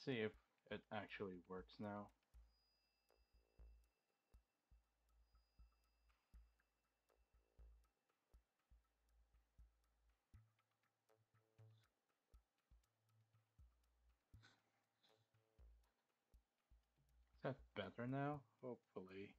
See if it actually works now. Is that better now? Hopefully.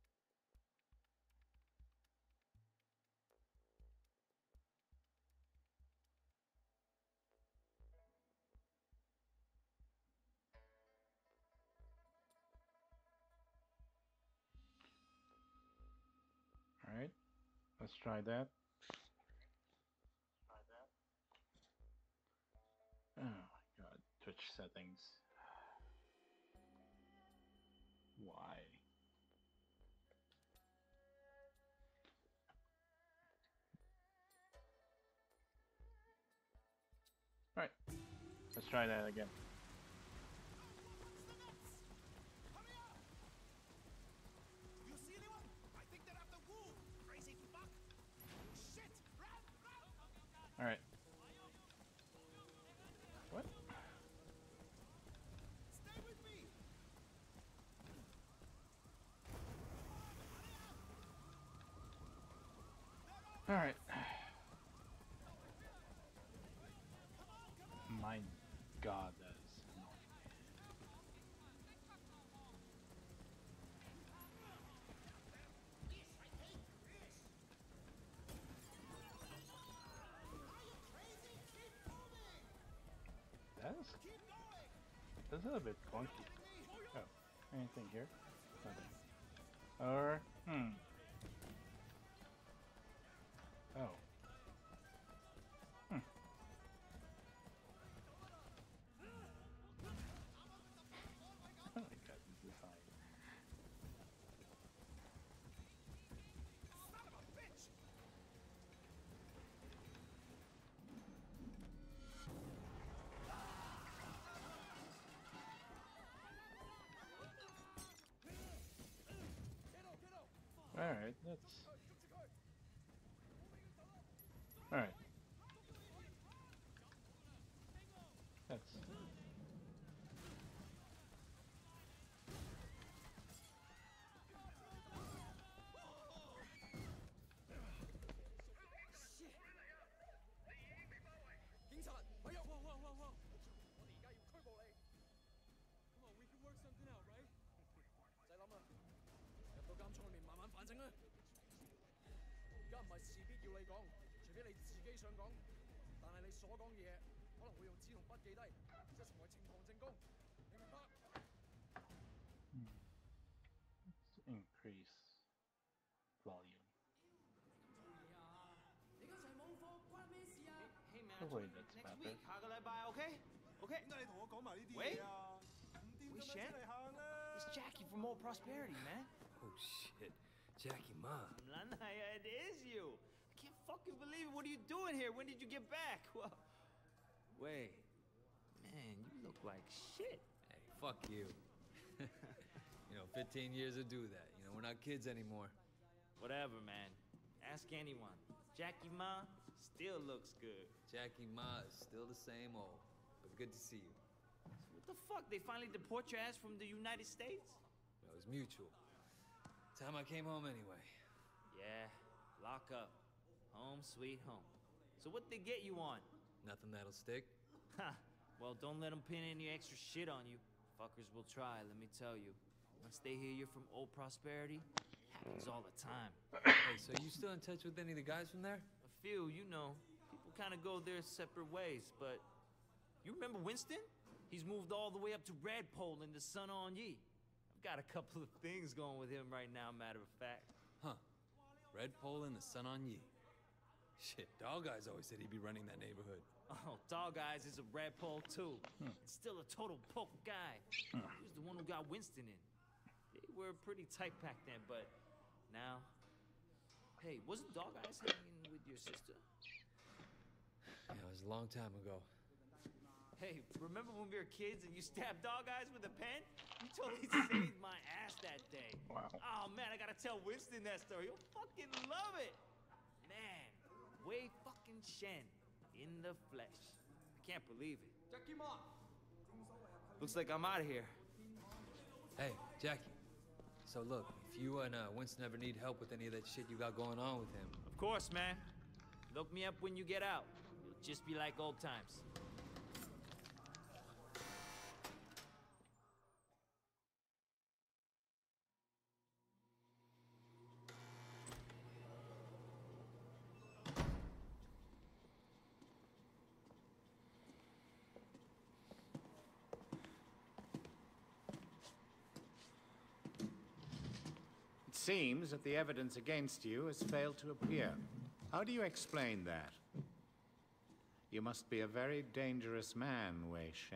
Alright, let's try that. Oh my god, Twitch settings. Why? Alright, let's try that again. You see anyone? I think they're after Wu. Crazy fuck. Shit! Run! Run! Alright. What? Stay with me. Alright. My god, that is annoying. That's a little bit clunky. Oh, anything here? Nothing. Or, Oh. Oh my god, this is high. Son of a bitch! Alright, let's... Alright. That's... Come on, we can work something out, right? 唔使諗啦，入到監倉裏面慢慢反省啦。而家唔係事必要你講，除非你自己想講。但係你所講嘅嘢可能會用紙同筆記低，即係成為呈堂證供。你明白 Let's increase volume. Hey man, Hopefully that's next better. week 下個禮拜 OK OK。 點解你同我講埋呢啲喂嘢啊？唔掂喂咁樣 Shan 出嚟行啦！ It's Jackie from Old Prosperity, man. Oh shit, Jackie Ma. Lanaya, it is you. I can't fucking believe it. What are you doing here? When did you get back? Well, wait, man, you look like shit. Hey, fuck you. You know, 15 years to do that. You know, we're not kids anymore. Whatever, man. Ask anyone. Jackie Ma still looks good. Jackie Ma is still the same old, but good to see you. What the fuck? They finally deport your ass from the United States? It was mutual. Time I came home anyway. Yeah, lock up. Home sweet home. So what they get you on? Nothing that'll stick. Ha! Well, don't let them pin any extra shit on you. Fuckers will try, let me tell you. Once they hear you're from Old Prosperity, happens all the time. Hey, so you still in touch with any of the guys from there? A few, you know. People kind of go their separate ways, but... You remember Winston? He's moved all the way up to Redpole in the Sun On Ye. I've got a couple of things going with him right now, matter of fact. Huh. Red Pole and the Sun on Ye. Shit, Dog Eyes always said he'd be running that neighborhood. Oh, Dog Eyes is a Redpole too. It's still a total poke guy. He was the one who got Winston in. They were pretty tight back then, but now... Hey, wasn't Dog Eyes hanging with your sister? Yeah, it was a long time ago. Hey, remember when we were kids and you stabbed Dog Eyes with a pen? You totally saved my ass that day. Wow. Oh man, I gotta tell Winston that story. He'll fucking love it. Man, Wei fucking Shen in the flesh. I can't believe it. Jackie Ma， Looks like I'm out of here. Hey, Jackie. So look, if you and Winston ever need help with any of that shit you got going on with him... Of course, man. Look me up when you get out. It'll just be like old times. It seems that the evidence against you has failed to appear. How do you explain that? You must be a very dangerous man, Wei Shen.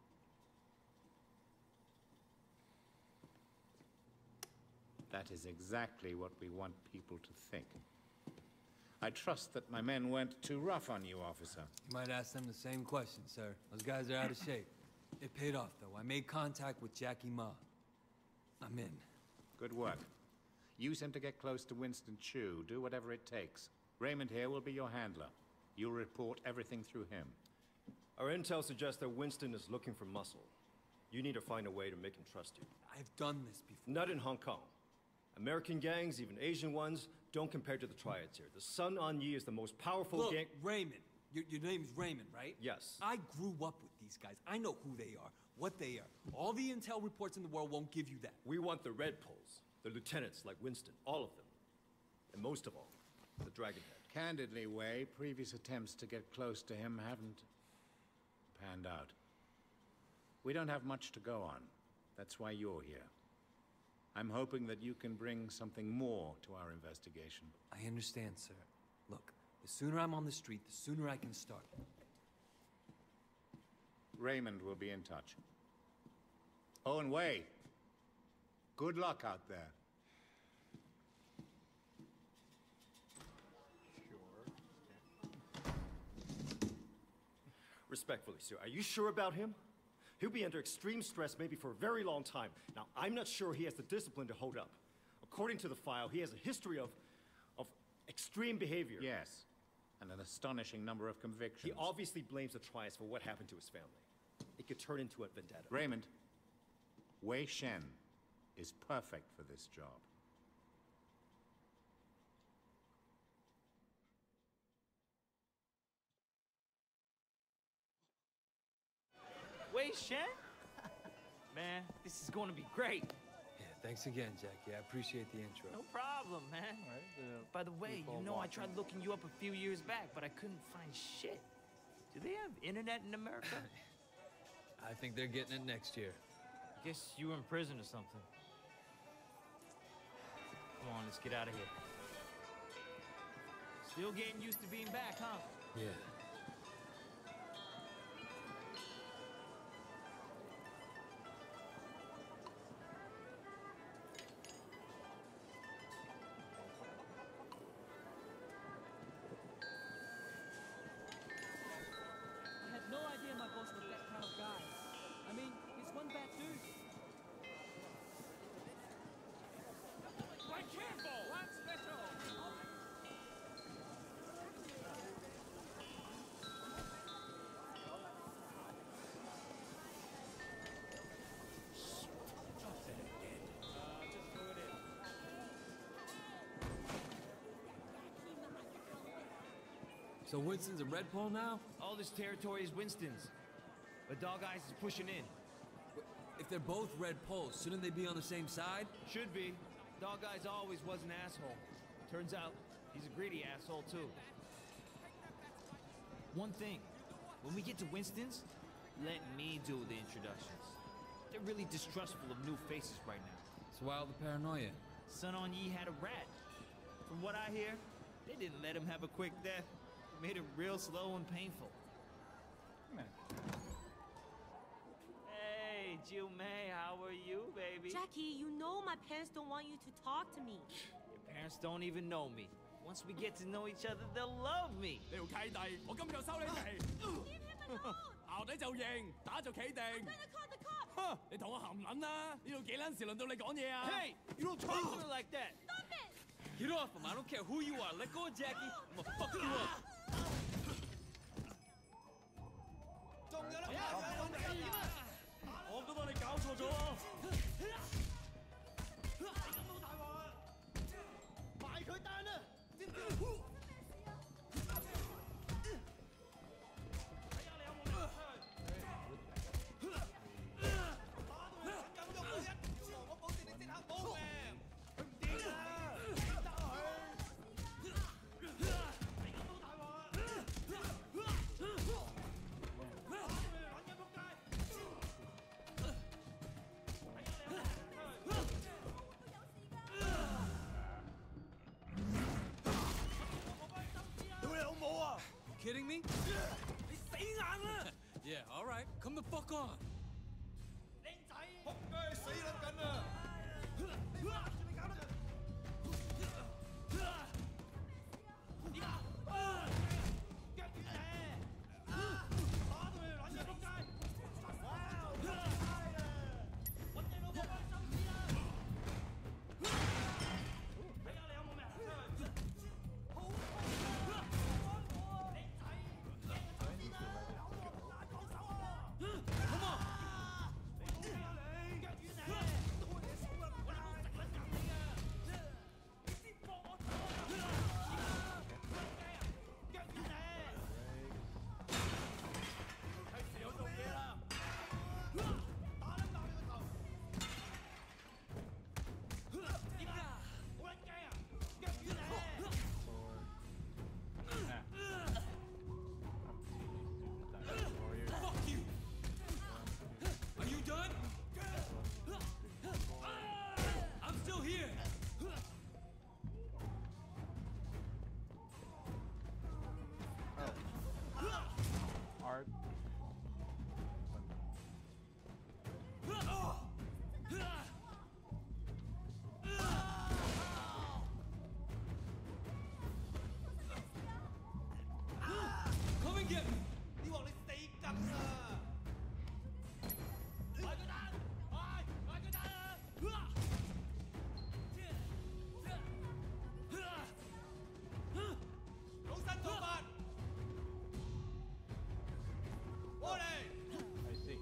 That is exactly what we want people to think. I trust that my men weren't too rough on you, officer. You might ask them the same question, sir. Those guys are out of shape. It paid off, though. I made contact with Jackie Ma. I'm in. Good work. Use him to get close to Winston Chu. Do whatever it takes. Raymond here will be your handler. You'll report everything through him. Our intel suggests that Winston is looking for muscle. You need to find a way to make him trust you. I've done this before. Not in Hong Kong. American gangs, even Asian ones, don't compare to the triads here. The Sun On Yi is the most powerful gang... Look, Raymond. Your name's Raymond, right? Yes. I grew up with these guys. I know who they are, what they are. All the intel reports in the world won't give you that. We want the Red Poles, the lieutenants like Winston, all of them. And most of all, the Dragonhead. Candidly, Wei, previous attempts to get close to him haven't panned out. We don't have much to go on. That's why you're here. I'm hoping that you can bring something more to our investigation. I understand, sir. Look, the sooner I'm on the street, the sooner I can start. Raymond will be in touch. Oh, and Wei, good luck out there. Respectfully, sir, are you sure about him? He'll be under extreme stress maybe for a very long time. Now, I'm not sure he has the discipline to hold up. According to the file, he has a history of extreme behavior. Yes, and an astonishing number of convictions. He obviously blames the triads for what happened to his family. It could turn into a vendetta. Raymond, Wei Shen is perfect for this job. Wei Shen? Man, this is going to be great. Yeah, thanks again, Jackie. I appreciate the intro. No problem, man. By the way, you know I tried looking you up a few years back, but I couldn't find shit. Do they have internet in America? I think they're getting it next year. I guess you were in prison or something. Come on, let's get out of here. Still getting used to being back, huh? Yeah. I had no idea my boss was that kind of guy. I mean, he's one bad dude. Be careful! One special! So Winston's a Red Pole now? All this territory is Winston's. But Dog Eyes is pushing in. If they're both Red Poles, shouldn't they be on the same side? Should be. Dog Eyes always was an asshole. Turns out, he's a greedy asshole, too. One thing. When we get to Winston's, let me do the introductions. They're really distrustful of new faces right now. So why all the paranoia? Sun On Yi had a rat. From what I hear, they didn't let him have a quick death. It made it real slow and painful. Hey, Jiu Mei, how are you, baby? Jackie, you know my parents don't want you to talk to me. Your parents don't even know me. Once we get to know each other, they'll love me. 呢條契弟，我今日就收你皮。 Leave him alone! 淆底就認，打就企定。 I'm gonna call the cops! 哼！你同我含撚啦！呢度幾撚時輪到你講嘢啊？ Hey, you don't talk to me like that. Stop it! Get off him! I don't care who you are. Let go of Jackie. I'm gonna fuck you up. 仲有啦！我 and get me! 你話你死梗啊！買佢蛋，買佢蛋啊！老身做法，過嚟！ I see.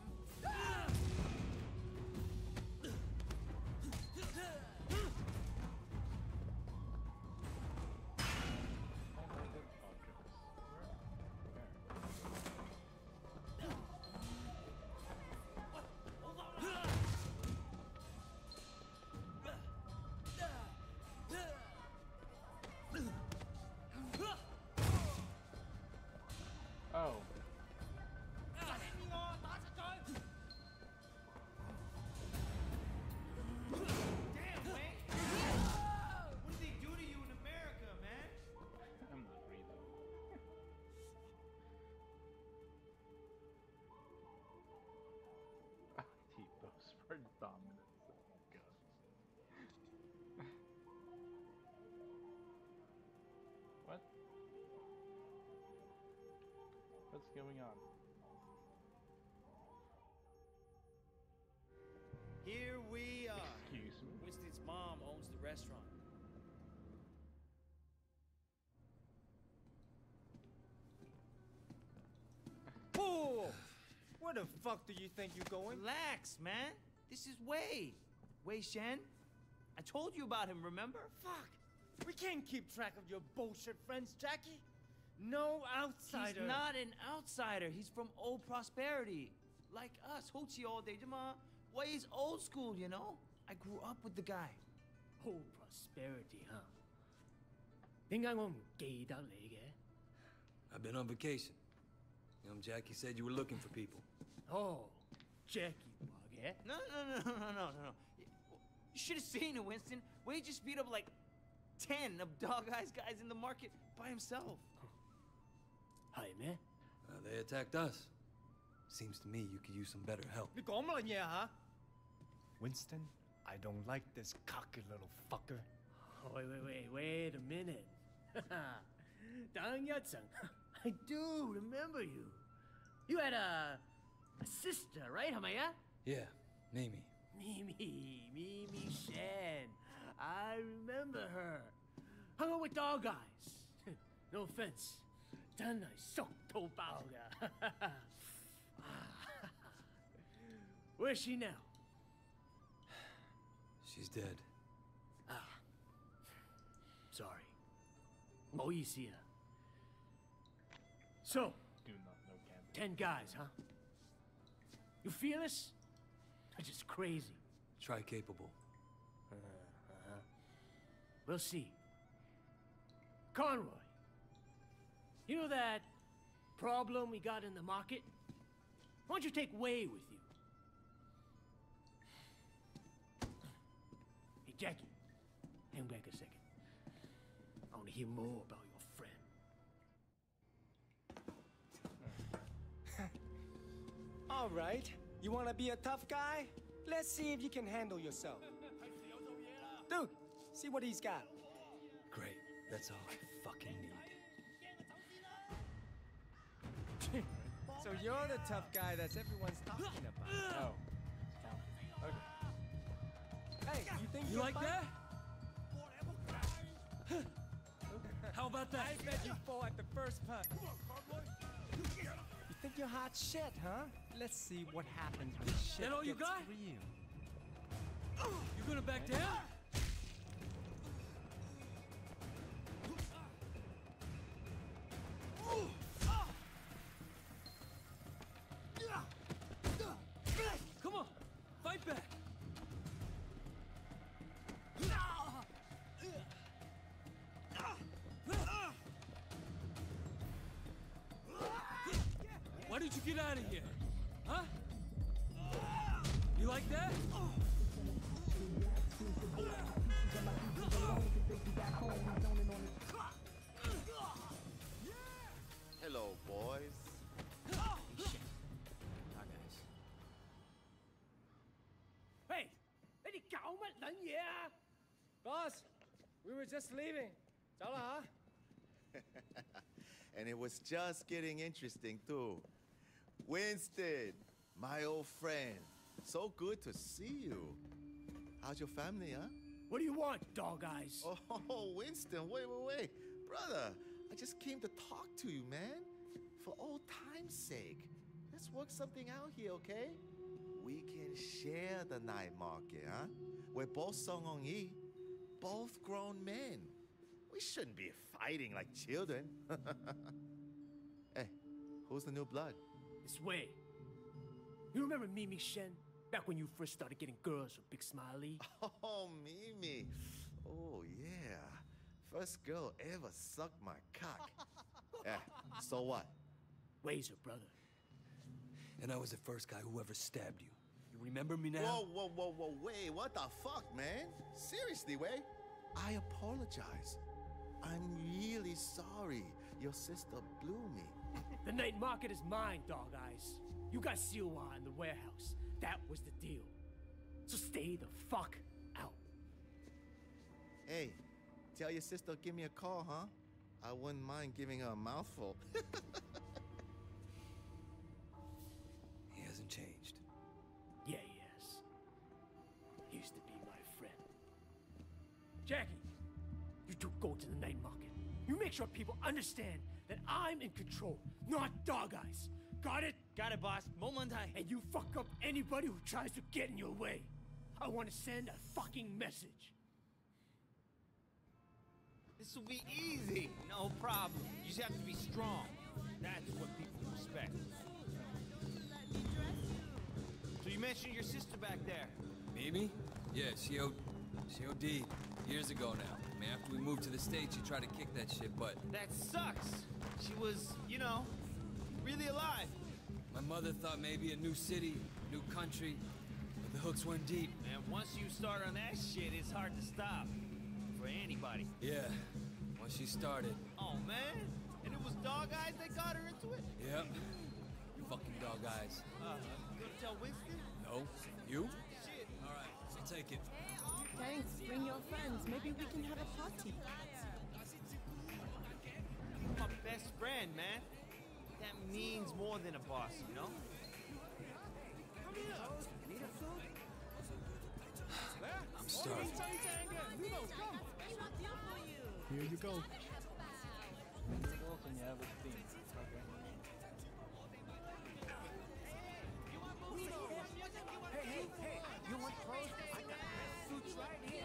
Highlighted objects. Oh. Damn, Wayne! What did they do to you in America, man? I'm not reading. T-pose for dominance. Oh my god. What? What's going on? Here we are. Excuse me. Winston's mom owns the restaurant. Whoa! Where the fuck do you think you're going? Relax, man. This is Wei. Wei Shen. I told you about him, remember? Fuck! We can't keep track of your bullshit friends, Jackie. No outsider. He's not an outsider. He's from old prosperity. Like us. Hochi all day. Wei's old school, you know? I grew up with the guy. Oh, prosperity, huh? 點解我唔記得你嘅？ I've been on vacation. Jackie said you were looking for people. Oh, Jackie 話嘅。 No. You should have seen it, Winston. Wei just beat up like 10 of Dog Eyes guys in the market by himself. 係咩？ They attacked us. Seems to me you could use some better help. 你講乜嘢啊？ Winston, I don't like this cocky little fucker. Wait a minute. 等一陣 I do remember you. You had a sister, right? 係咪啊？ Yeah, Mimi. Mimi Shen. I remember her. Hung out with Dog Eyes. No offense. 真係熟到爆㗎。Where's she now? She's dead. Sorry. 唔好意思啊。So, Do not know Canton. 10 guys, huh? You fearless? Or just crazy? Try capable. We'll see. Conroy, you know that problem we got in the market? Why don't you take Wei with you? Hey, Jackie, hang back a second. I want to hear more about your friend. All right. You want to be a tough guy? Let's see if you can handle yourself. Dude, see what he's got. Great. That's all I fucking need. So you're the tough guy that's everyone's talking about. Oh. It's counting. Okay. Hey, you think You you're like fun? that? How about that? I bet you fall at the first punch. You think you're hot shit, huh? Let's see what happens when shit That all you gets got? real. You gonna back down? Come on, fight back. Why don't you get out of here? Huh? You like that? Hello, boys. Hey, 你哋搞乜撚嘢啊？ Boss, we were just leaving. 走啦嚇。 And it was just getting interesting, too. Winston, my old friend. So good to see you. How's your family, huh? What do you want, dog eyes? Oh, Winston, wait. Brother, I just came to talk to you, man. For old time's sake. Let's work something out here, okay? We can share the night market, huh? We're both Song Hong Yi, both grown men. We shouldn't be fighting like children. Hey, who's the new blood? It's Wei. You remember Mimi Shen? Back when you first started getting girls from Big Smiley? Oh, Mimi. Oh, yeah. First girl ever sucked my cock. Yeah, so what? Wei's her brother. And I was the first guy who ever stabbed you. You remember me now? Whoa, Wei, what the fuck, man? Seriously, Wei? I apologize. I'm really sorry your sister blew me. The night market is mine, dog eyes. You got Siwa in the warehouse. That was the deal. So stay the fuck out. Hey, tell your sister give me a call, huh? I wouldn't mind giving her a mouthful. He hasn't changed. Yeah, he has. He used to be my friend. Jackie, you two go to the night market. You make sure people understand that I'm in control, not dog eyes. Got it? Got it, boss. 冇問題. And you fuck up anybody who tries to get in your way. I want to send a fucking message. This will be easy. No problem. You just have to be strong. That's what people respect. So you mentioned your sister back there. Mimi? Yeah, she OD'd years ago now. I mean, after we moved to the States, she tried to kick that shit, but... That sucks. She was, you know, really alive. My mother thought maybe a new city, new country, but the hooks went deep. And once you start on that shit, it's hard to stop. For anybody. Yeah, once she started. Oh, man. And it was Dog Eyes that got her into it? Yep. Fucking Dog Eyes. You gonna tell Winston? No. You? Shit. All right, I'll take it. Thanks. Bring your friends. Maybe we can have a party. My best friend, man. That means more than a boss, you know? I'm starving. Here you go. Can you have a theme? Okay. Hey, you want clothes? I got suits right here.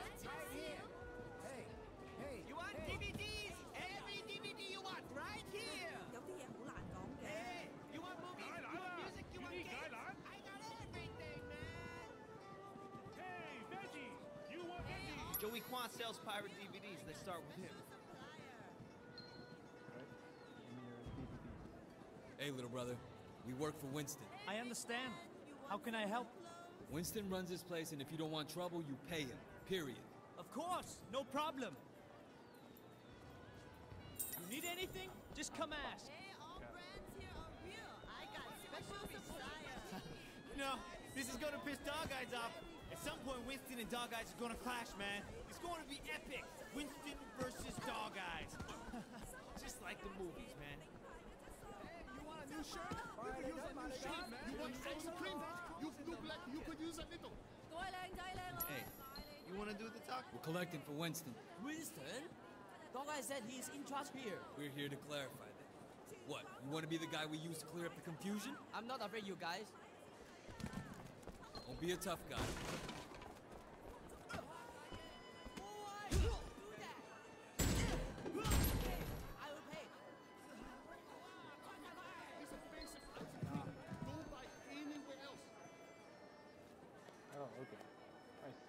Hey. You want DVDs? Every DVD you want, right here. Hey, you want movies? You want music? You want games? I got everything, man. Hey, Veggie! You want veggies? Joey Kwan sells pirate DVDs. Let's start with him. Alright. Give me your DVD. Hey, little brother. We work for Winston. I understand. How can I help? Winston runs this place, and if you don't want trouble, you pay him. Period. Of course, no problem. You need anything? Just come ask. You know, this is gonna piss Dog Eyes off. At some point, Winston and Dog Eyes are gonna clash, man. It's going to be epic. Winston versus Dog Eyes. Just like the movies, man. You want a new shirt? You could use a new shirt, man. You want ice cream? You look like you could use a little. Hey, you wanna do the talk? We're collecting for Winston. Winston? Dog Eye said he's in charge here. We're here to clarify that. What, you want to be the guy we use to clear up the confusion? I'm not afraid, you guys. Don't be a tough guy. I will pay. It's a basic Go buy anywhere else. Oh, okay. I see.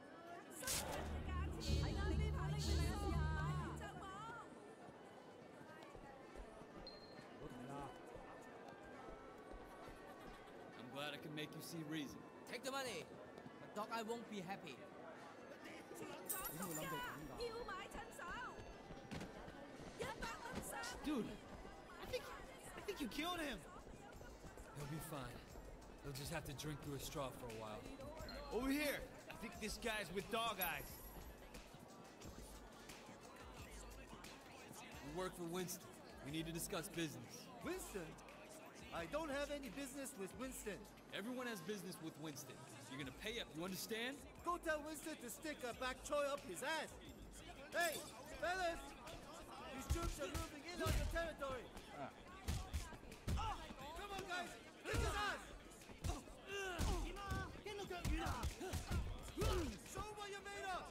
I'm glad I can make you see reason. Take the money. But Dog Eye won't be happy. Dude, I think you killed him. He'll be fine. He'll just have to drink through a straw for a while. Over here. I think this guy's with Dog Eyes. We work for Winston. We need to discuss business. Winston? I don't have any business with Winston. Everyone has business with Winston. You're gonna pay up, you understand? Go tell Winston to stick a back choy up his ass. Hey, fellas! These troops are moving in on your territory. Come on, guys! Lick his ass! Show what you're made of!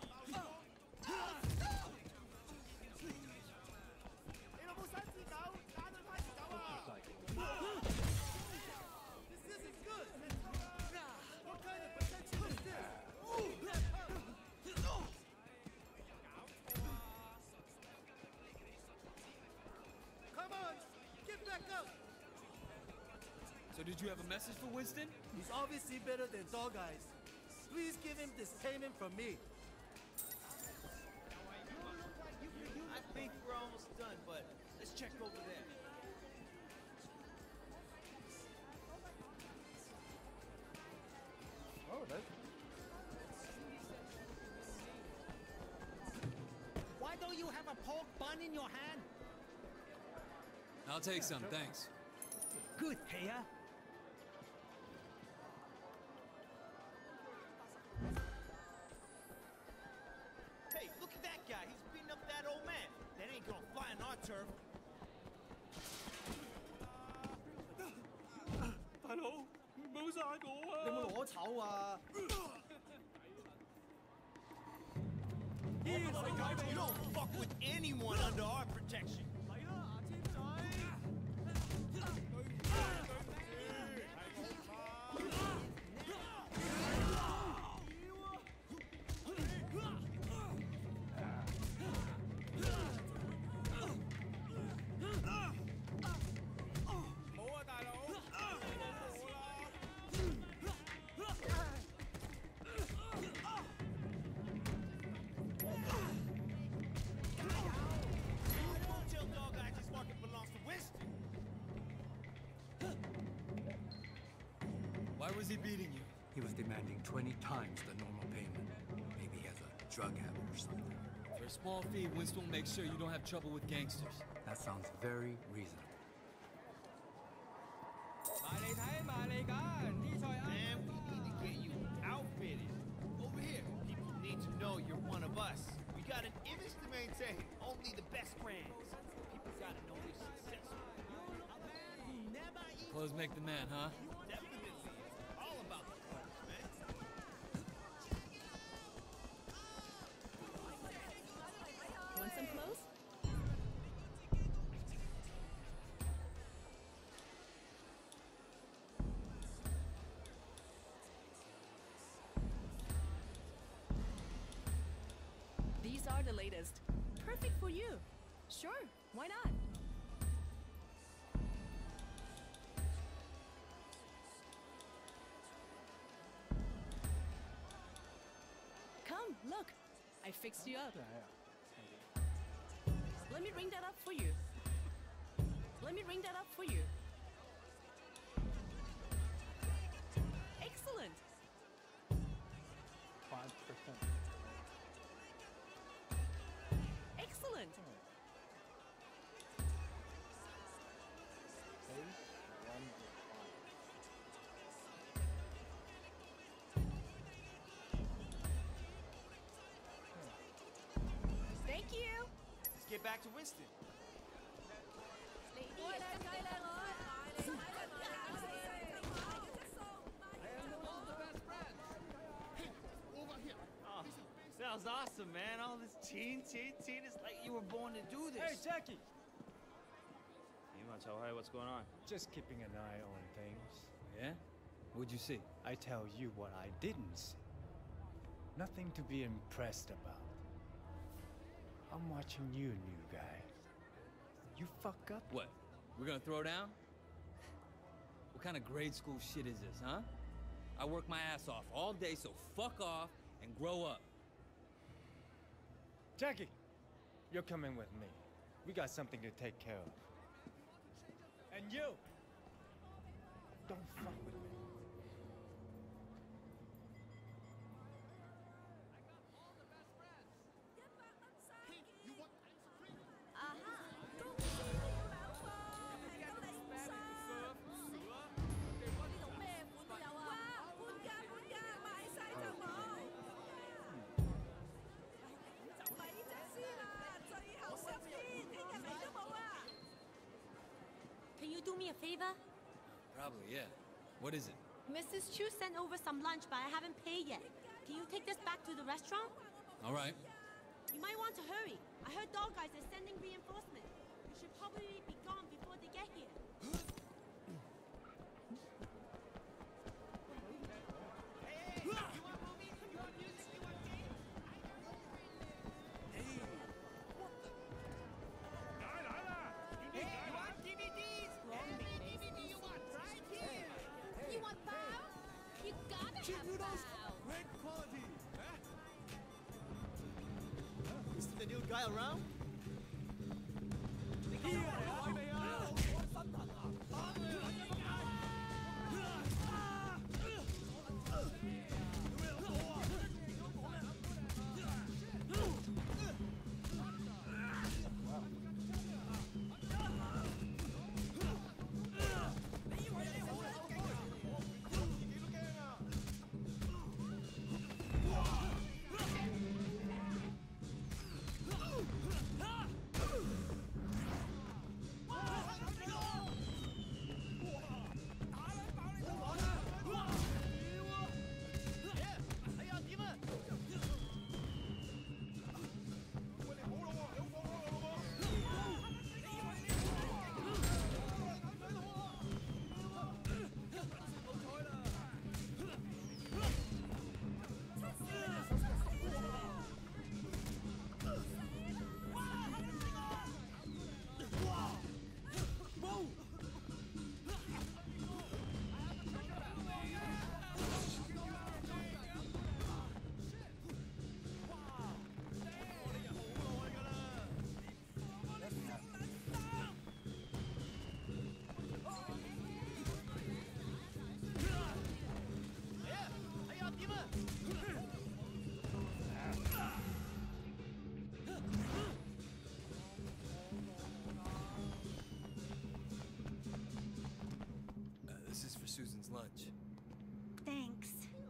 This isn't good! What kind of protection is this? Come on! Get back up! So did you have a message for Winston? He's obviously better than Dog Eyes. Please give him this payment from me. I think we're almost done, but let's check over there. Oh, that's... Why don't you have a pork bun in your hand? I'll take some, thanks. Good, Taya. Hey, look at that guy. He's beating up that old man. That ain't gonna fly on our turf. 大佬，唔好殺我啊！ 你有冇攞籌啊？ You don't fuck with anyone under our protection. Why was he beating you? He was demanding 20 times the normal payment. Maybe he has a drug habit or something. For a small fee, Winston will make sure you don't have trouble with gangsters. That sounds very reasonable. Man, we need to get you outfitted. Over here, people need to know you're one of us. We got an image to maintain. Only the best brands. People gotta know you're successful. Clothes make the man, huh? Definitely. All about the clothes, man. Want some clothes? These are the latest. Perfect for you. Sure, why not? Come, look. I fixed you up. Let me ring that up for you. Let me ring that up for you. Excellent. 5%. Excellent. Thank you. Let's get back to Winston. Oh, sounds awesome, man. All this teen. It's like you were born to do this. Hey, Jackie! You want to tell her what's going on? Just keeping an eye on things. Yeah? What'd you see? I tell you what I didn't see. Nothing to be impressed about. I'm watching you, new guy. You fuck up? What? We're gonna throw down? What kind of grade school shit is this, huh? I work my ass off all day, so fuck off and grow up. Jackie, you're coming with me. We got something to take care of. And you! Don't fuck with me. favor? Probably, yeah. What is it? Mrs. Chu sent over some lunch, but I haven't paid yet. Can you take this back to the restaurant? All right. You might want to hurry. I heard dog guys are sending reinforcements. You should probably be gone before they get here. Great quality. Is the new guy around? This is for Susan's lunch. Thanks.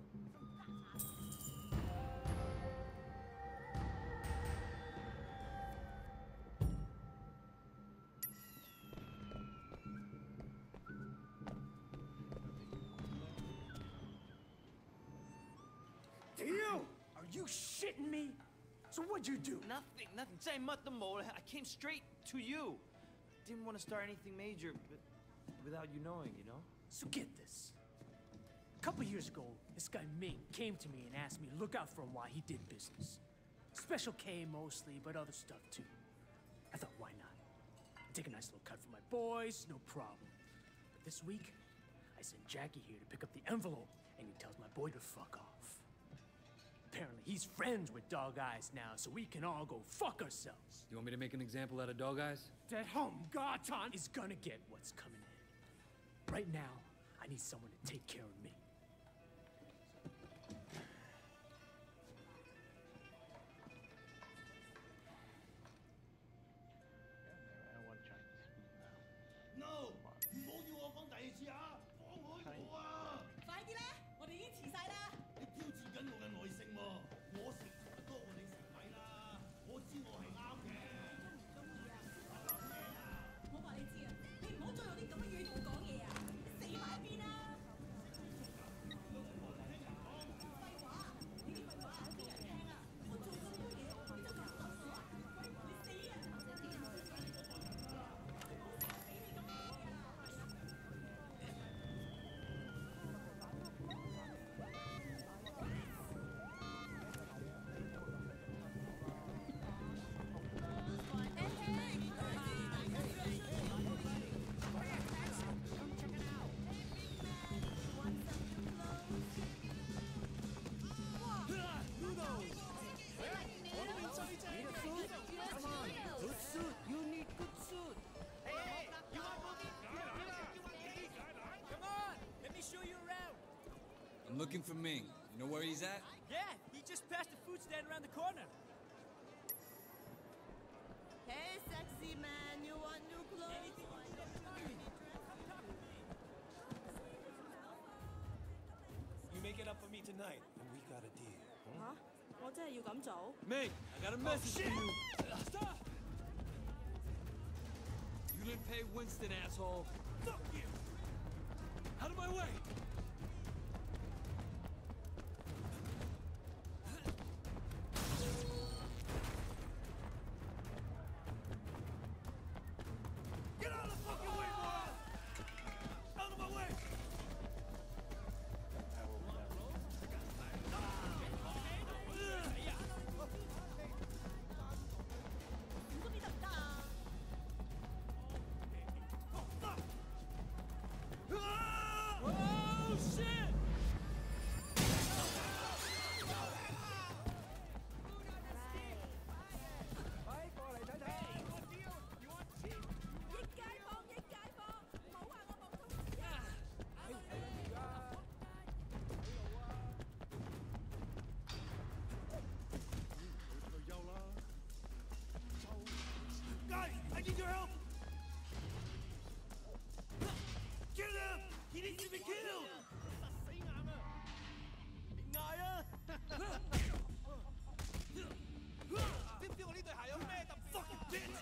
Damn! Are you shitting me? So what'd you do? Nothing. 真係乜都冇啦. I came straight to you. Didn't want to start anything major, but without you knowing, you know? So get this. A couple years ago, this guy Ming came to me and asked me to look out for him while he did business. Special K mostly, but other stuff too. I thought, why not? Take a nice little cut for my boys, no problem. But this week, I sent Jackie here to pick up the envelope, and he tells my boy to fuck off. Apparently, he's friends with Dog Eyes now, so we can all go fuck ourselves. You want me to make an example out of Dog Eyes? That Garton is gonna get what's coming in. Right now, I need someone to take care of me. I want Chinese food now. No，唔好要我講第二次啊！放開我啊！ 快啲啦，我哋已經遲晒啦。 你挑戰緊我嘅耐性喎！我食得多過你食米啦！我知我係啱嘅。 我話你知啊，你唔好再用啲咁嘅嘢同我講嘢啊！死埋一邊啦！廢話，呢啲廢話邊人聽啊？我做咁多嘢，你就咁講我啊？你死啊！ I'm looking for Ming. You know where he's at? Yeah, he just passed the food stand around the corner. Hey, sexy man, you want new clothes? You make it up for me tonight, and we got a deal. 嚇！我真係要咁做？ Ming, I got a message for you. Stop! You didn't pay Winston, asshole. Fuck you! Out of my way! Get out of the fucking way, boy! Out of my way! Oh, shit! Guys, I need your help! Kill him! He needs to be killed! Fucking bitch!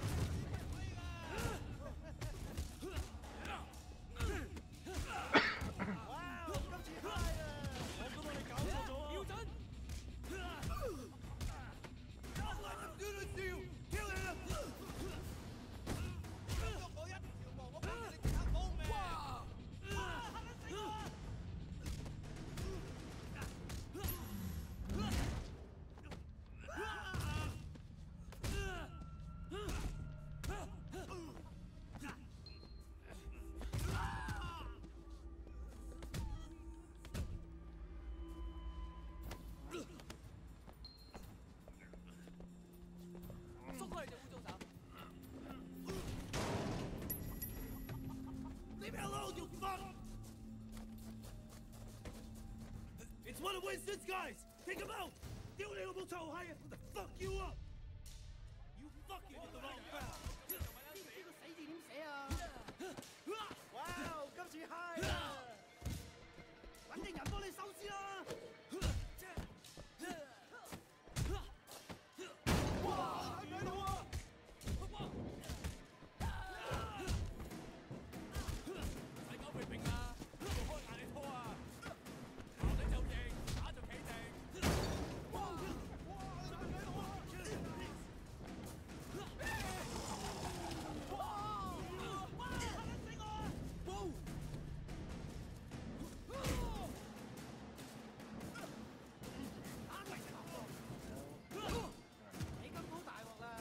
Let him do this to you! Kill him! Leave me alone, you fuck! It's one of Winston's guys! Take him out!丢你老母臭閪啊 ！Fuck you up! You fucking in the wrong crowd! 呢個死字點寫啊？哇！今次 high 啊！揾定人幫你收屍啦！哇！喺度啊！ 使搞平平啊！做開眼你拖啊！鬧你就認，打就企定。哇！喺度啊！哇！嚇得死我啊！ 你咁好大鑊啦！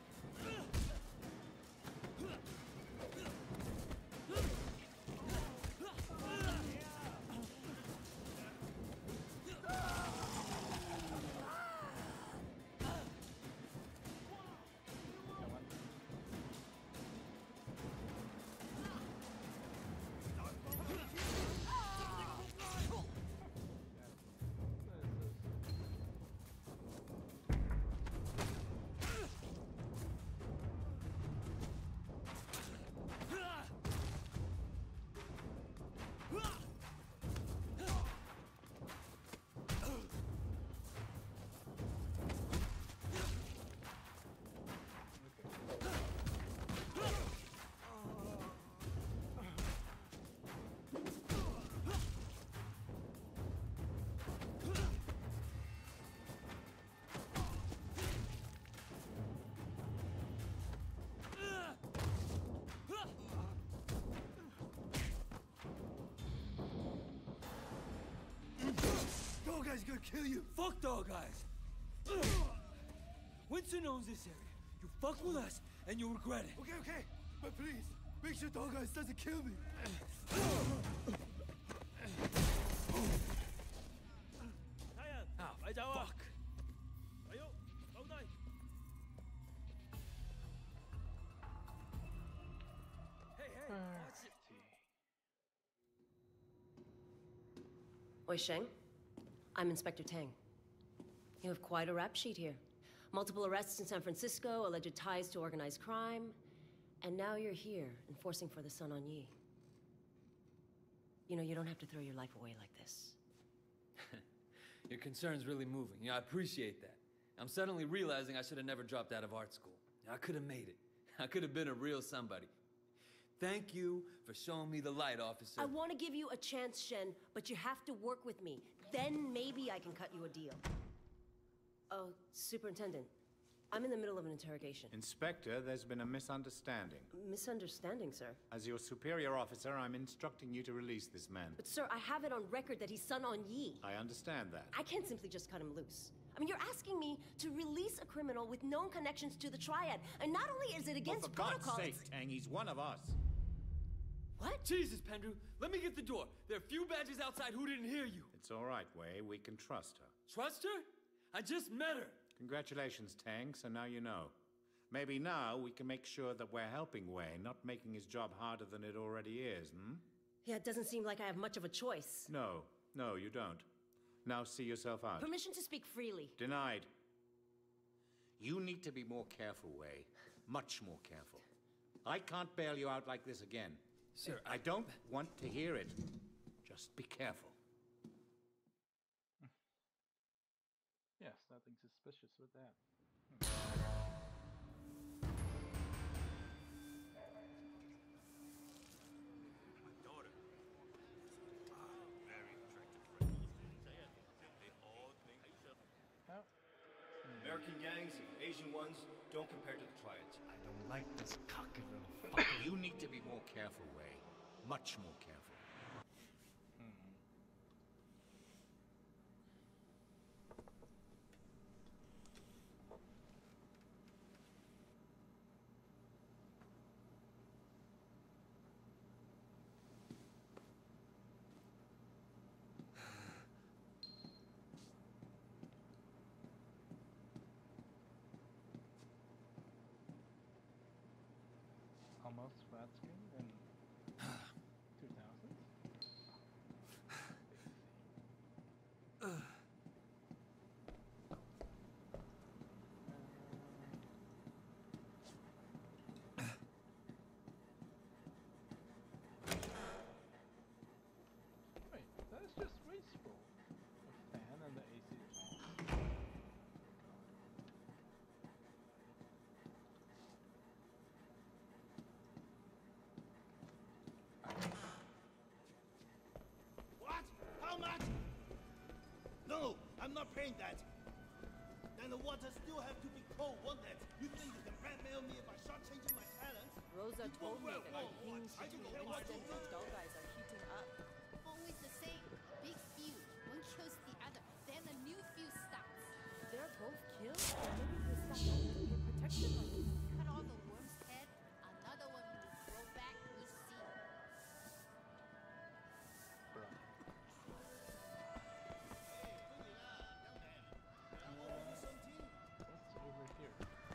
Dog guy's gonna kill you. Fuck dog guys. Winston owns this area. You fuck with us, and you'll regret it. Okay, okay. But please, make sure dog guys doesn't kill me. 睇人，咪走啊！咪喐，留低。Hey, hey, watch it. Wei Sheng, I'm Inspector Tang. You have quite a rap sheet here. Multiple arrests in San Francisco, alleged ties to organized crime, and now you're here, enforcing for the Sun On Yi. You know, you don't have to throw your life away like this. Your concern's really moving. Yeah, I appreciate that. I'm suddenly realizing I should have never dropped out of art school. I could have made it. I could have been a real somebody. Thank you for showing me the light, officer. I want to give you a chance, Shen, but you have to work with me. Then maybe I can cut you a deal. Oh, Superintendent, I'm in the middle of an interrogation. Inspector, there's been a misunderstanding. Misunderstanding, sir? As your superior officer, I'm instructing you to release this man. But sir, I have it on record that he's Sun On Yi. I understand that. I can't simply just cut him loose. I mean, you're asking me to release a criminal with known connections to the Triad, and not only is it against protocol... For God's sake, Tang, he's one of us. What? Jesus, Pendrew, let me get the door. There are a few badges outside who didn't hear you. It's all right, Wei. We can trust her. Trust her? I just met her. Congratulations, Tang, so now you know. Maybe now we can make sure that we're helping Wei, not making his job harder than it already is, hmm? Yeah, it doesn't seem like I have much of a choice. No, you don't. Now see yourself out. Permission to speak freely. Denied. You need to be more careful, Wei. Much more careful. I can't bail you out like this again. Sir, I don't want to hear it. Just be careful. Yes, nothing suspicious with that. My daughter. Very attractive. They all think American gangs, Asian ones, don't compare to the Triads. I don't like this cocky little fucker. You need to be more careful, Wei. Much more careful. Almost flat screen in 2000s. Wait, that is just wasteful. A fan and the AC is on. What? How much? No, I'm not paying that. Then the water still have to be cold, won't it? You think you can blackmail me by shortchanging my talents? Rosa told me that the What? hinge I don't between care what Winston you and do. Dog Guys are heating up. Always the same. Big feud. One kills the other. Then a new feud starts. They're both killed, or maybe there's someone to be protection on you. Cut off the worm's head. Another one will grow back. You see. What's over here?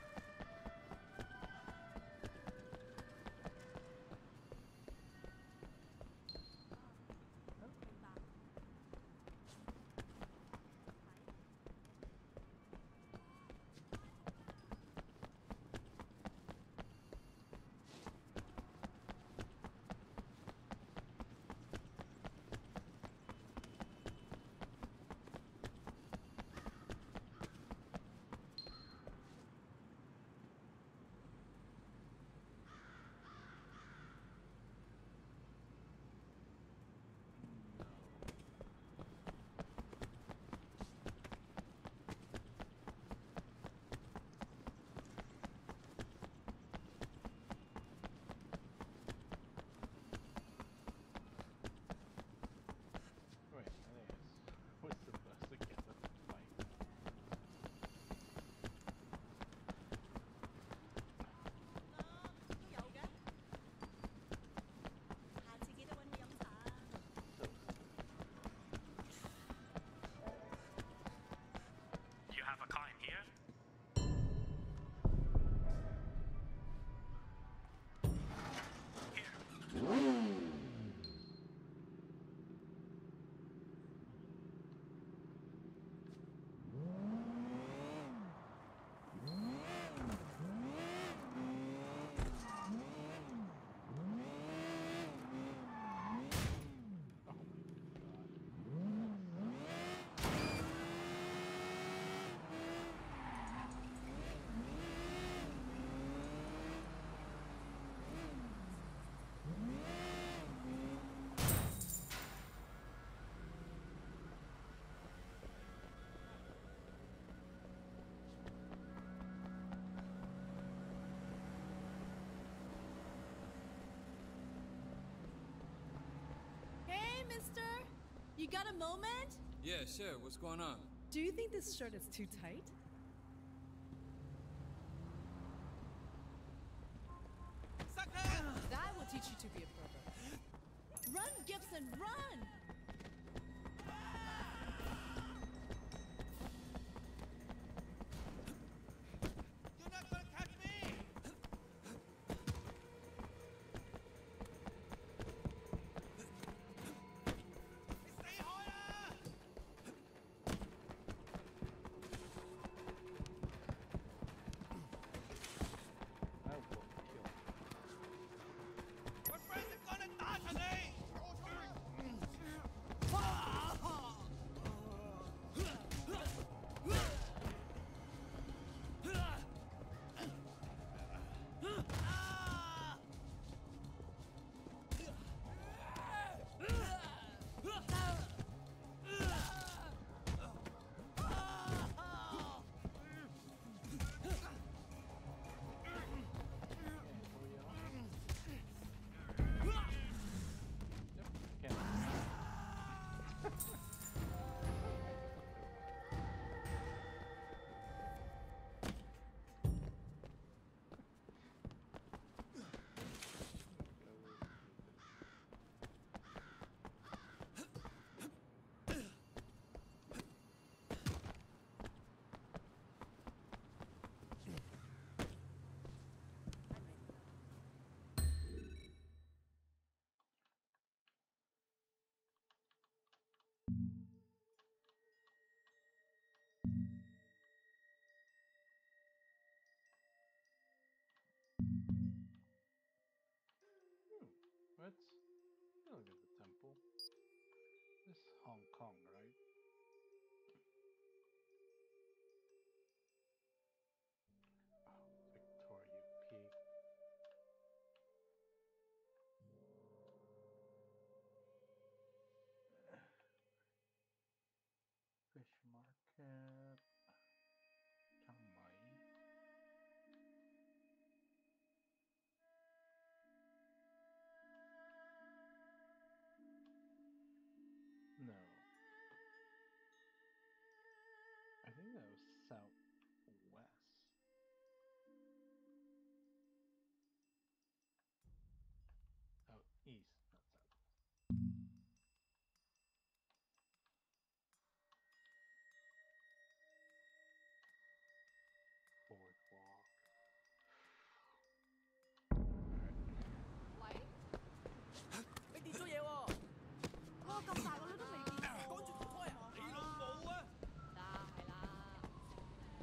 Wait, I think it's what's the best to get with the fight? You have a car in here? mister. You got a moment? Yeah, sure. What's going on? Do you think this shirt is too tight? That will teach you to be a pervert. Run, Gibson, run! You're not gonna catch me! Stay higher! My friends are gonna die today! Let's look at the temple. This is Hong Kong, right? Oh, Victoria Peak. Fish market. Chiang Mai. No. I think that was southwest. Oh, east, not south. Boardwalk. 喂？你跌咗嘢喎！哇，咁大個女都未見過。趕住投胎啊！你老母啊！得係啦。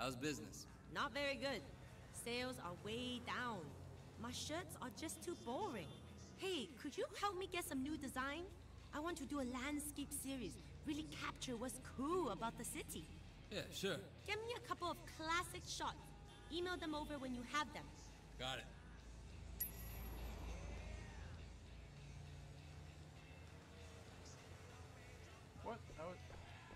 How's business? Not very good. Sales are way down. My shirts are just too boring. Hey, could you help me get some new design? I want to do a landscape series, really capture what's cool about the city. Yeah, sure. Get me a couple of classic shots. Email them over when you have them. Got it. What? I was...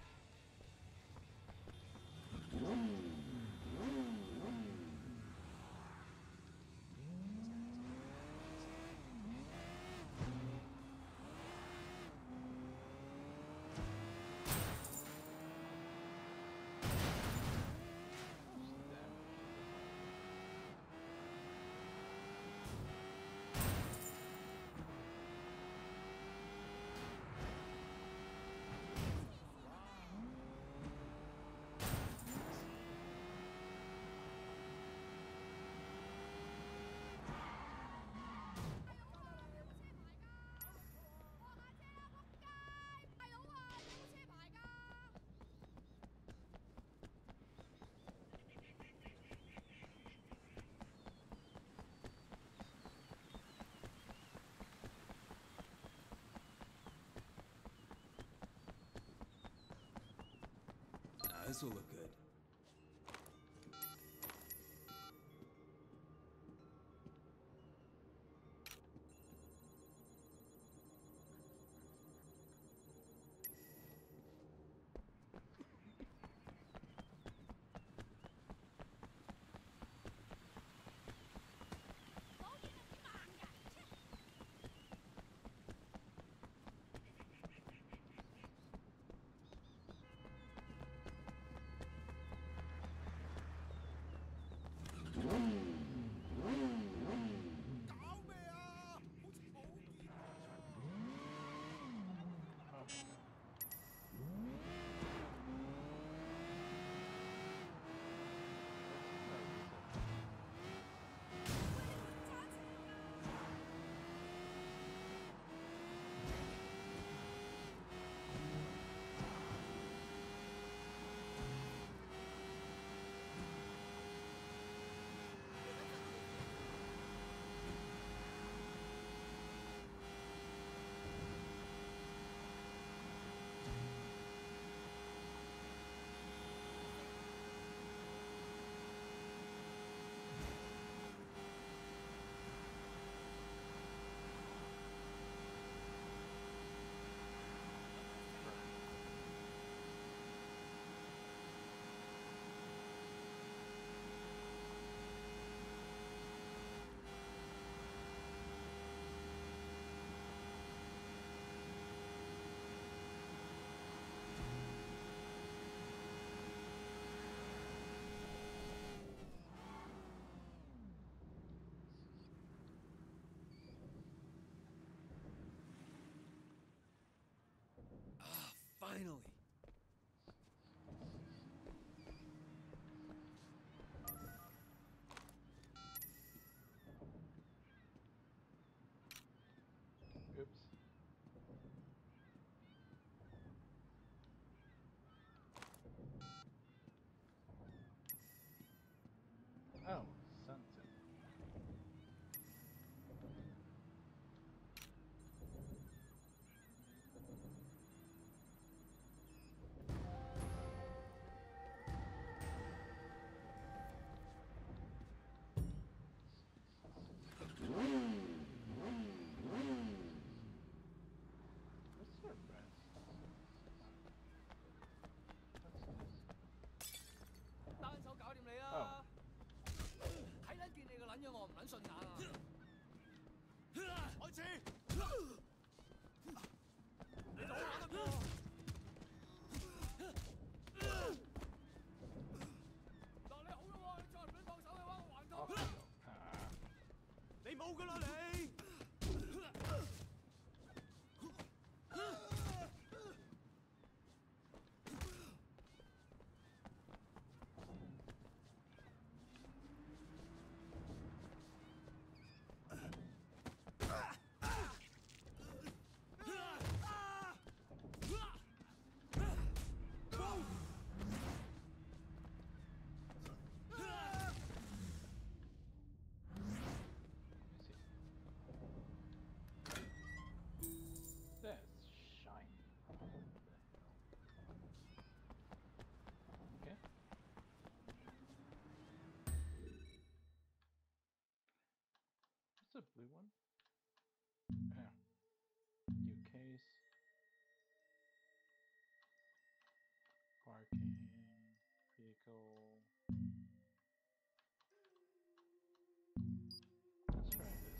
This will look good. Finally. Oops. Oh, sunset. What's their best? 單手搞掂你啦！ Oh. 睇撚見你個撚樣，我唔撚順眼啊！開始，你就好玩得過。嗱，你好啦喎，你再唔撚放手嘅話，我還拖。你冇噶啦你！ only one? Yeah. New case. Parking. Vehicle. Let's try this.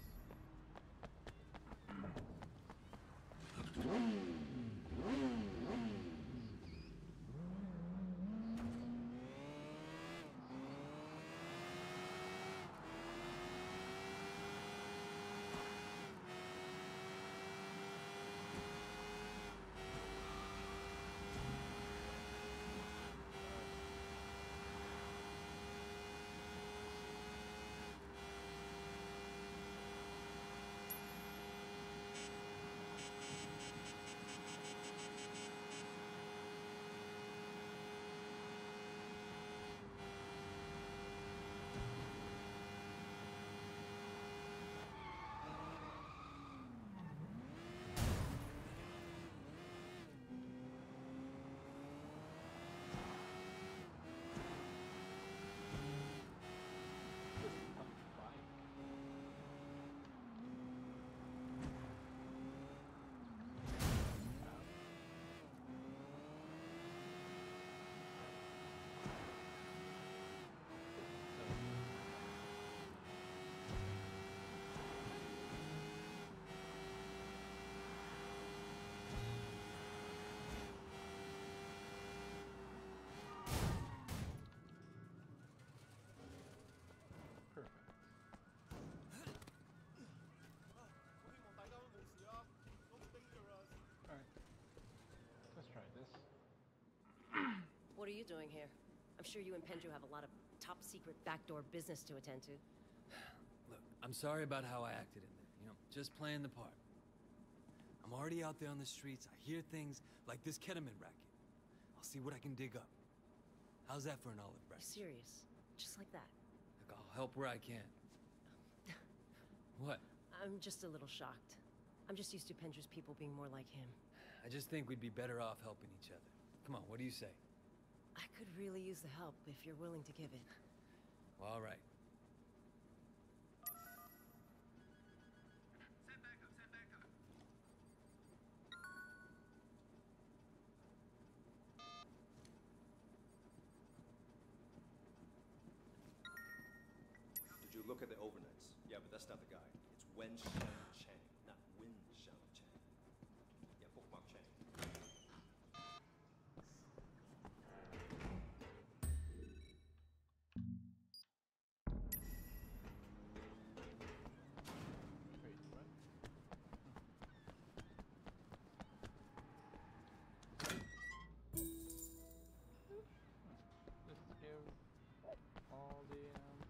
Let's try this. What are you doing here? I'm sure you and Pendrew have a lot of top-secret backdoor business to attend to. Look, I'm sorry about how I acted in there. You know, just playing the part. I'm already out there on the streets. I hear things like this ketamine racket. I'll see what I can dig up. How's that for an olive branch? Serious. Just like that. Look, I'll help where I can. What? I'm just a little shocked. I'm just used to Pendrew's people being more like him. I just think we'd be better off helping each other. Come on, what do you say? I could really use the help if you're willing to give it. All right. Did you look at the overnights? Yeah, but that's not the guy. It's Wen Shan Chang, not Win Shan Chang. Yeah, bookmark Chang. Wait, what? Let's give all the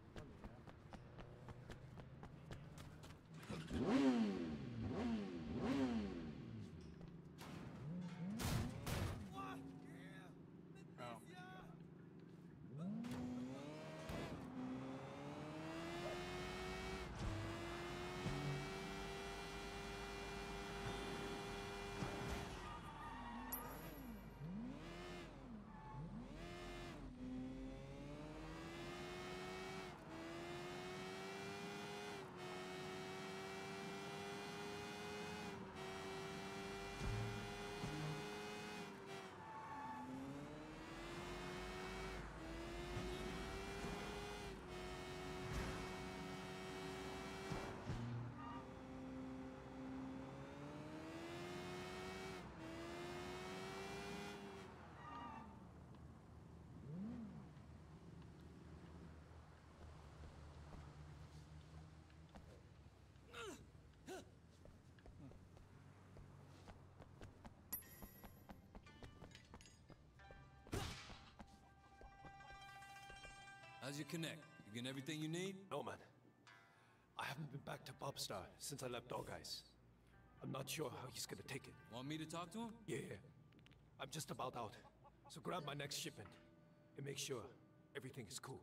How's your connect? You get everything you need? No, man. I haven't been back to Bobstar since I left Dog Eyes. I'm not sure how he's gonna take it. Want me to talk to him? Yeah. I'm just about out. So grab my next shipment and make sure everything is cool.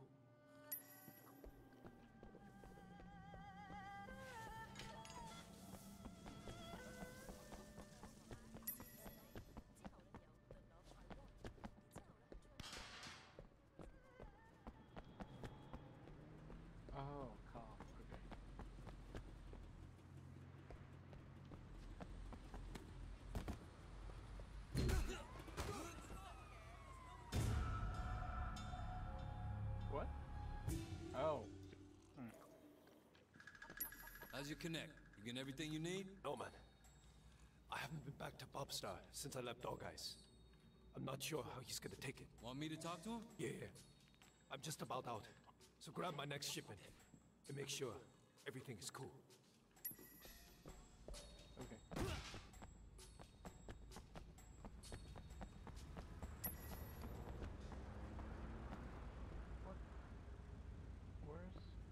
Oh, calm. Okay. How's your connect? You getting everything you need? No, man. I haven't been back to Bobstar since I left Dog Eyes. I'm not sure how he's gonna take it. Want me to talk to him? Yeah. I'm just about out. So grab my next shipment and make sure everything is cool. Okay. What? Where's...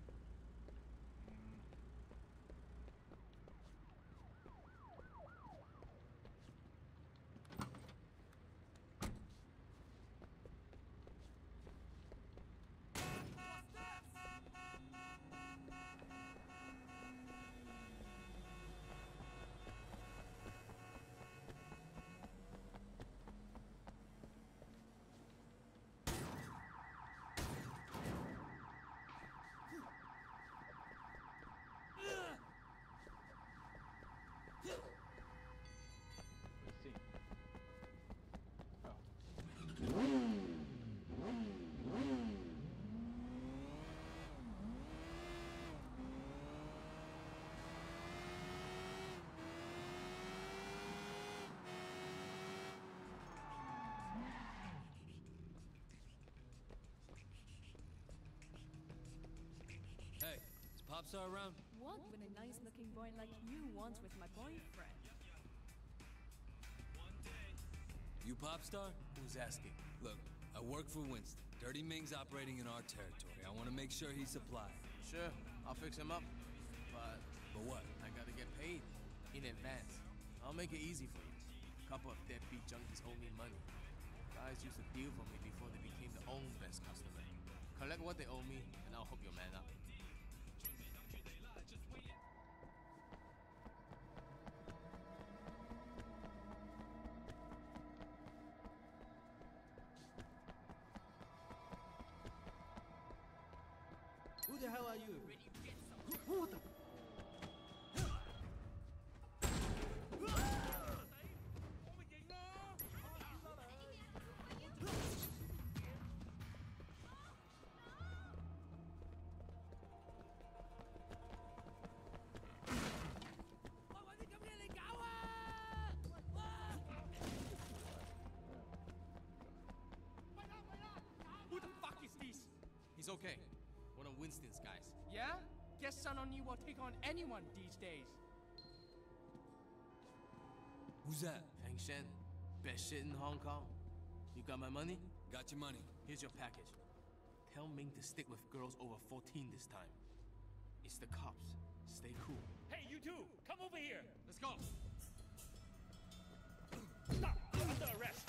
Hey, is Popstar around? What would a nice-looking boy like you want with my boyfriend? You Popstar? Who's asking? Look, I work for Winston. Dirty Ming's operating in our territory. I want to make sure he's supplied. Sure, I'll fix him up. But what? I gotta get paid in advance. I'll make it easy for you. A couple of deadbeat junkies owe me money. Guys used to deal for me before they became their own best customer. Collect what they owe me, and I'll hook your man up. Who the hell are you? What the? Who the fuck is this? He's okay. One of Winston's guys. Yeah? Guess Sun On You will take on anyone these days. Who's that? Feng Shen. Best shit in Hong Kong. You got my money? Got your money. Here's your package. Tell Ming to stick with girls over 14 this time. It's the cops. Stay cool. Hey, you two! Come over here! Let's go! Stop! You're under arrest!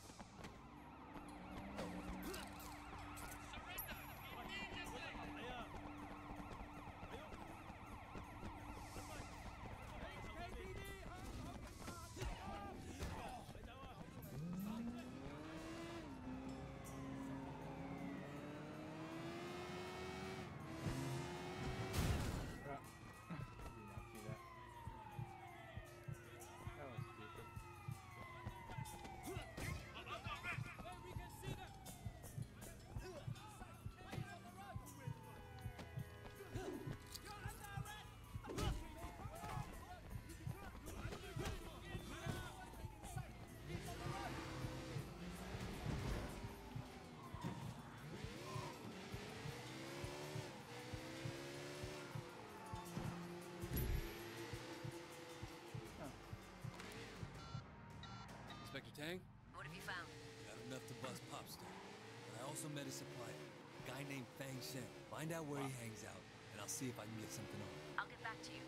Inspector Tang? What have you found? Got enough to bust Popstar. But I also met a supplier, a guy named Feng Shen. Find out where he hangs out, and I'll see if I can get something on him. I'll get back to you.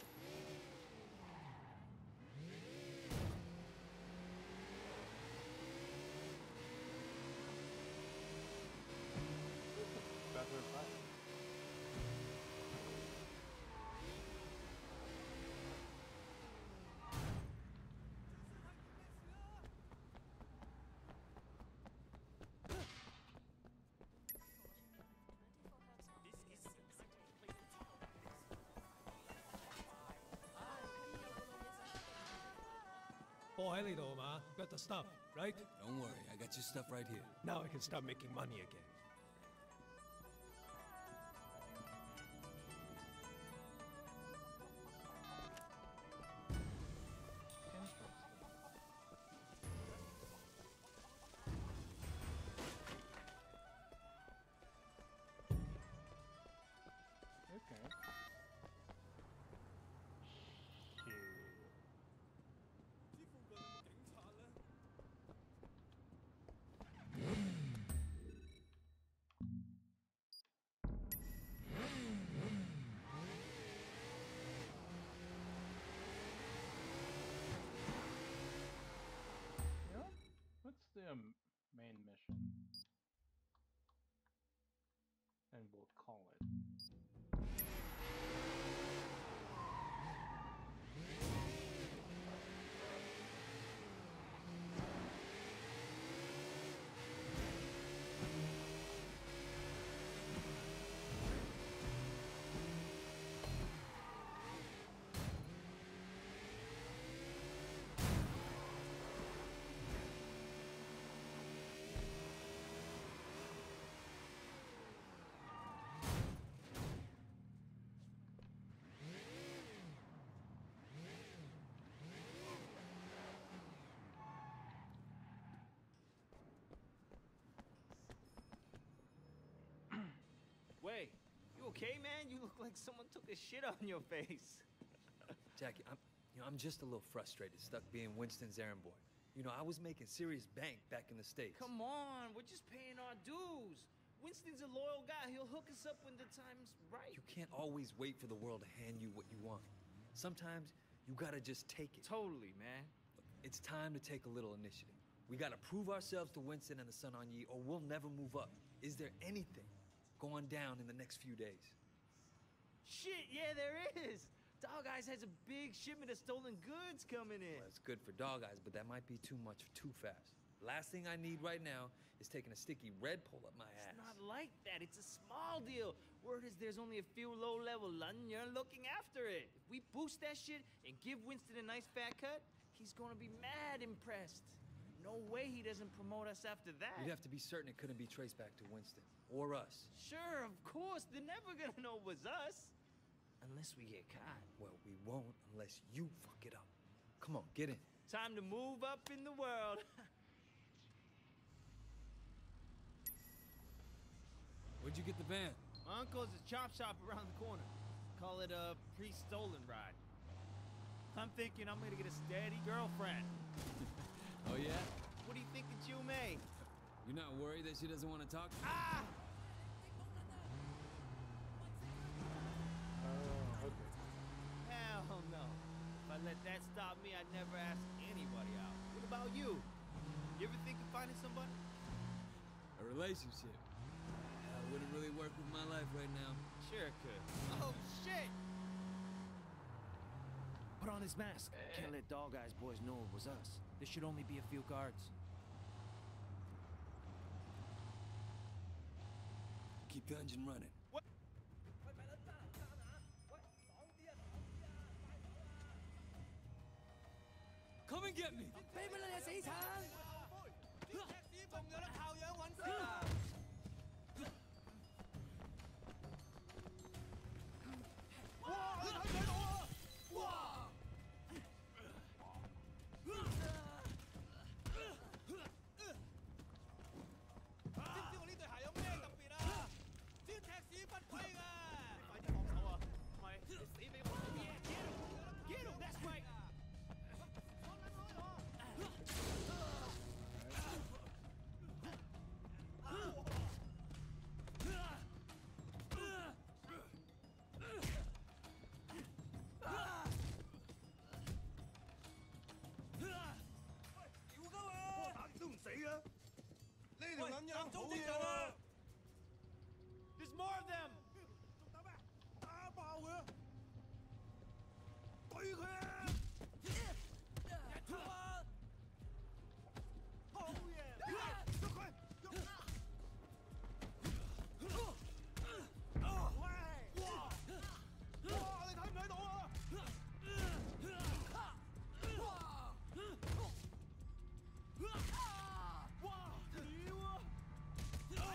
Got the stuff, right? Don't worry, I got your stuff right here. Now I can start making money again. a main mission. And we'll call it. Wait, you okay, man? You look like someone took a shit on your face. Jackie, I'm just a little frustrated, stuck being Winston's errand boy. You know, I was making serious bank back in the States. Come on, we're just paying our dues. Winston's a loyal guy. He'll hook us up when the time's right. You can't always wait for the world to hand you what you want. Sometimes you gotta just take it. Totally, man. Look, it's time to take a little initiative. We gotta prove ourselves to Winston and the Sun On Yee, or we'll never move up. Is there anything going down in the next few days? Shit, yeah, there is. Dog Eyes has a big shipment of stolen goods coming in. Well, it's good for Dog Eyes, but that might be too much too fast. Last thing I need right now is taking a sticky red pole up my ass. It's not like that. It's a small deal. Word is there's only a few low-level Londoners looking after it. If we boost that shit and give Winston a nice fat cut, he's gonna be mad impressed. No way he doesn't promote us after that. You'd have to be certain it couldn't be traced back to Winston. Or us. Sure, of course. They're never gonna know it was us. Unless we get caught. Well, we won't unless you fuck it up. Come on, get in. Time to move up in the world. Where'd you get the van? My uncle's a chop shop around the corner. Call it a pre-stolen ride. I'm thinking I'm gonna get a steady girlfriend. Oh, yeah? What do you think that you made? You're not worried that she doesn't want to talk to you? Ah! Okay. Hell no. If I let that stop me, I'd never ask anybody out. What about you? You ever think of finding somebody? A relationship. Wouldn't really work with my life right now. Sure it could. Oh, shit! Put on his mask. Can't let Dog Eyes boys know it was us. There should only be a few guards. Keep the engine running. What? Come and get me! 俾乜你死橙！啲 taxi 仲有得靠樣揾食啊！ 哇！你睇唔睇到啊？哇！知唔知我呢對鞋有咩特別啊？啲 taxi 不虧㗎！你快啲放手啊！唔係你死俾我！Get him! That's right! There's more of them! 打爆佢啊！懟佢啊！日頭啊！好嘢！喐佢！喂！哇！哇！你睇唔睇到啊？哇！哇！屌啊！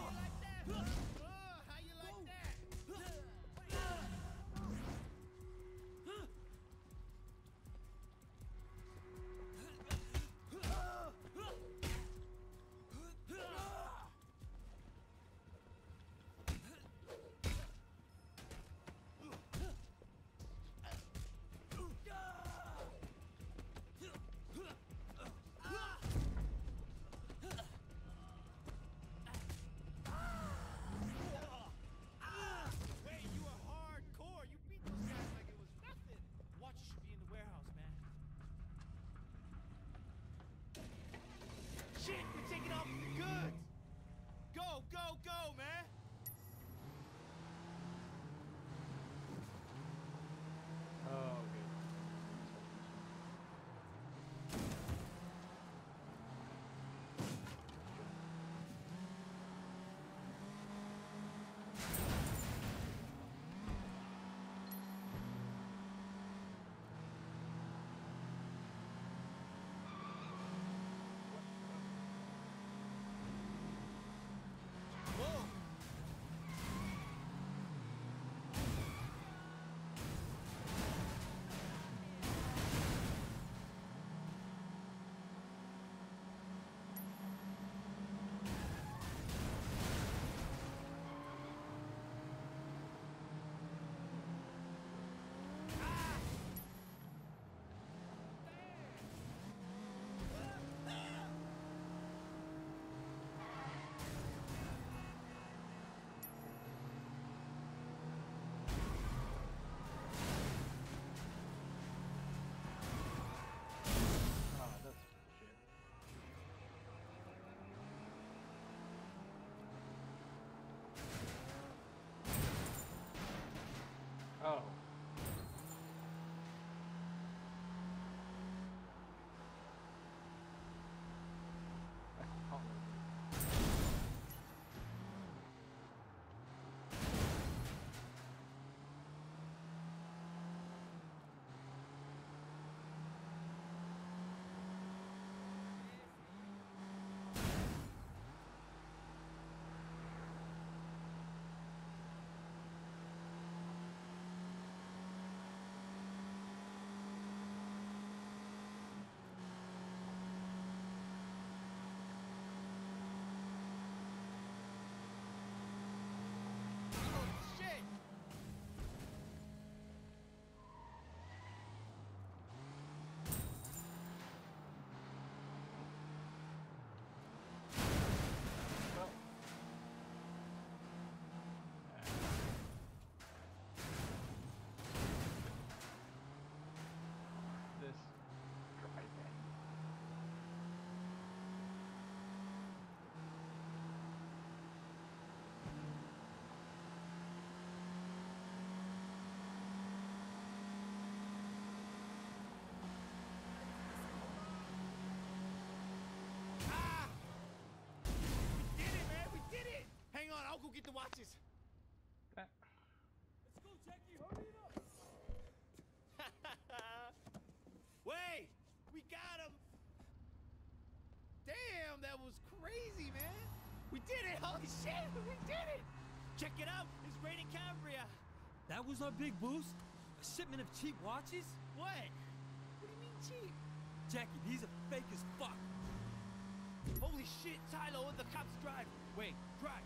get the watches. Let's go, Jackie. Hurry it up. Wait, we got him. Damn, that was crazy, man. We did it. Holy shit, we did it. Check it out. It's rated Cambria. That was our big boost? A shipment of cheap watches? What? What do you mean cheap? Jackie, these are fake as fuck. Holy shit, Tylo, the cops drive. Wait, drive.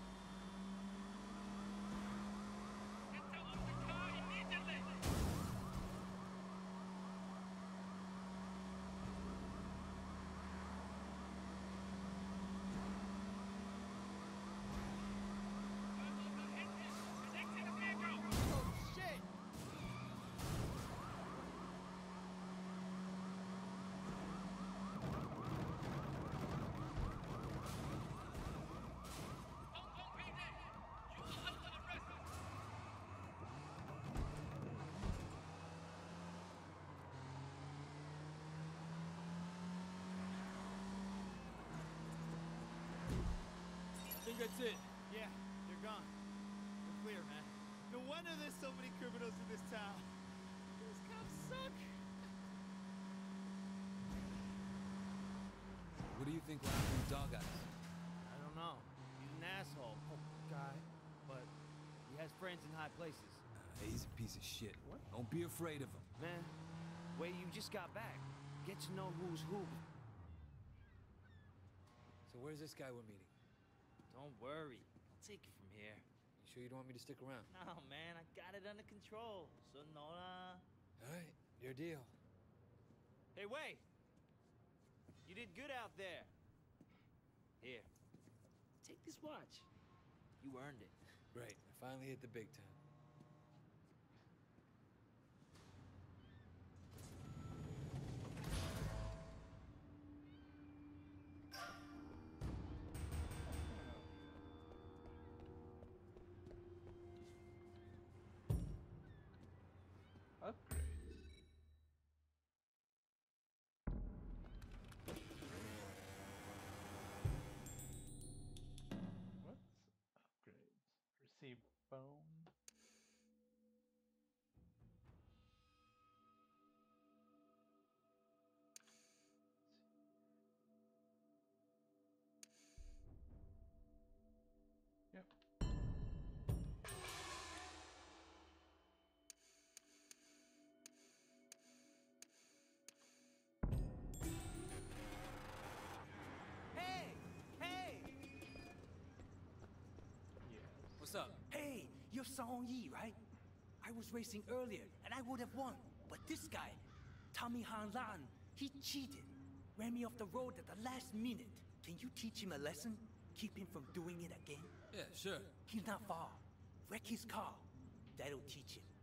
I think that's it. Yeah, you're gone. We're clear, man. No wonder there's so many criminals in this town. Those cops suck. What do you think will happen to Dog Eyes? I don't know. He's an asshole, poor guy. But he has friends in high places. He's a piece of shit. What? Don't be afraid of him. Man, wait, you just got back. Get to know who's who. So where's this guy we're meeting? Don't worry. I'll take it from here. You sure you don't want me to stick around? No, man, I got it under control. Sonora. All right, your deal. Hey, wait! You did good out there. Here. Take this watch. You earned it. Great, I finally hit the big time. Upgrades. What's upgrades? Receive bone. Yep. Hey! Hey! What's up? Hey, you're Song Yi, right? I was racing earlier, and I would have won. But this guy, Tommy Han Lan, he cheated. Ran me off the road at the last minute. Can you teach him a lesson? Keep him from doing it again? Yeah, sure. He's not far. Wreck his car. That'll teach him.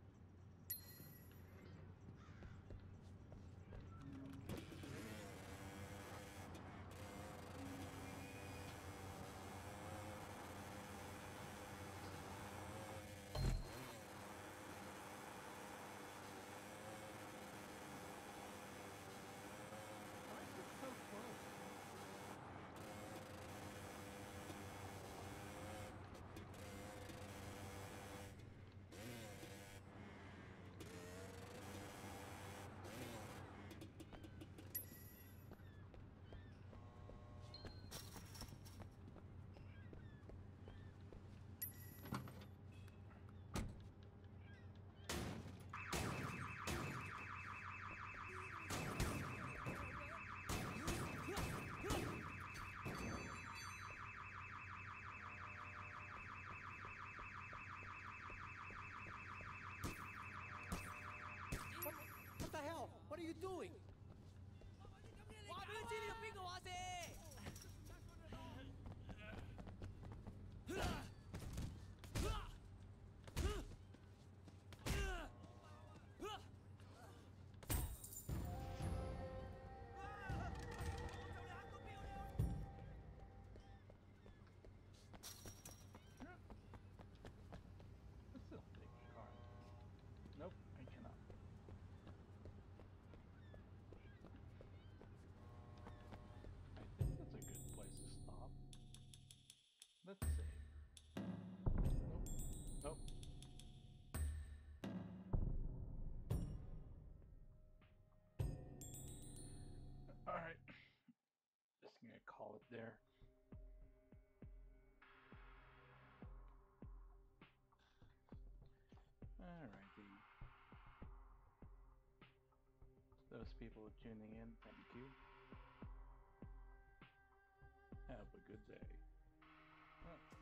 What the hell? What are you doing? 話俾佢知呢個邊個話事？ Nope, I cannot. there. Alrighty. Those people tuning in, thank you. Have a good day. Oh.